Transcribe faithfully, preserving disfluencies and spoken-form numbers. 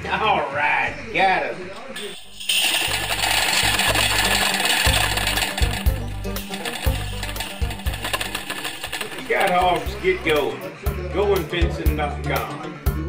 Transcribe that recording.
All right, got it. You got Hogs Get Goin. Goin fencing dot com.